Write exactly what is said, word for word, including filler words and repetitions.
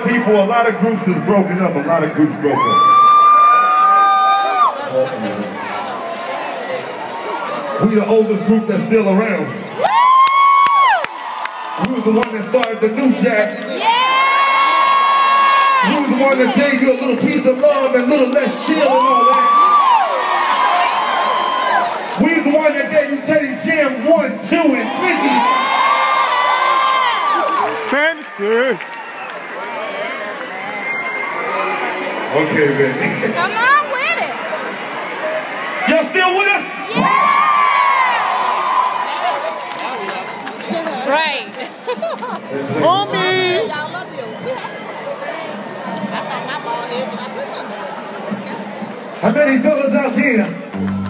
people, a lot of groups is broken up. A lot of groups broke up. We the oldest group that's still around. We was the one that started the New Jack. We was the one that gave you a little piece of love and a little less chill and all that. We was the one that gave you Teddy Jam one, two, and Fizzy. Fantasy. Okay, man. Come on with it. Y'all still with us? Yeah. Right. For me. Y'all love you. I thought my ball head, but I put on the How many fellas out there